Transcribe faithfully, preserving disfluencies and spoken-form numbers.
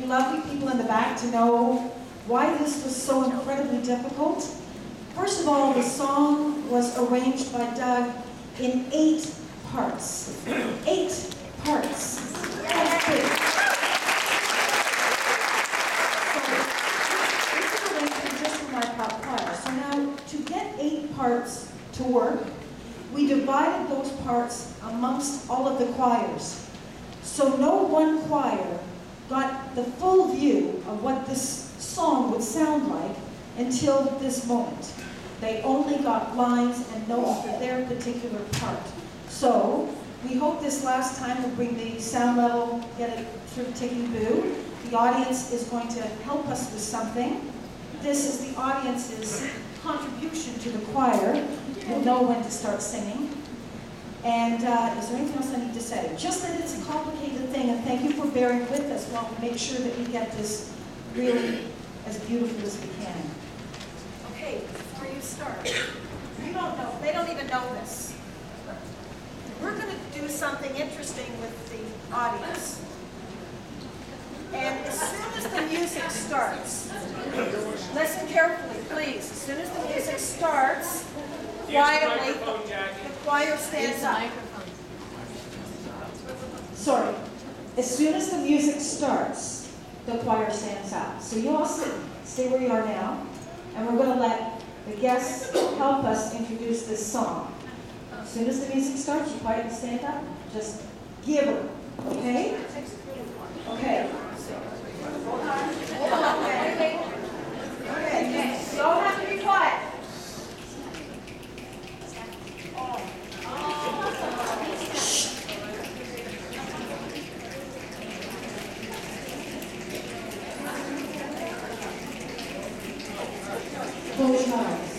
lovely people in the back to know why this was so incredibly difficult. First of all, the song was arranged by Doug in eight parts. Eight parts. That's big. So, this is arrangement just from our pop choir. So now, to get eight parts to work, we divided those parts amongst all of the choirs. So no one choir got the full view of what this song would sound like until this moment. They only got lines and notes for their particular part. So we hope this last time will bring the sound level, get it sort of ticky-boo. The audience is going to help us with something. This is the audience's contribution to the choir. We'll know when to start singing. And uh, is there anything else I need to say? Just that it's a complicated thing, and thank you for bearing with us while we make sure that we get this really as beautiful as we can. Okay, before you start, you don't know, they don't even know this. We're going to do something interesting with the audience. And as soon as the music starts, listen carefully, please. As soon as the music starts, quietly, the choir stands up. Sorry. As soon as the music starts, the choir stands up. So you all sit, stay where you are now, and we're going to let the guests help us introduce this song. As soon as the music starts, you quietly stand up. Just give her. Okay? Okay. Hold on. Hold on. Okay. Okay. You don't have to be quiet. Close your eyes.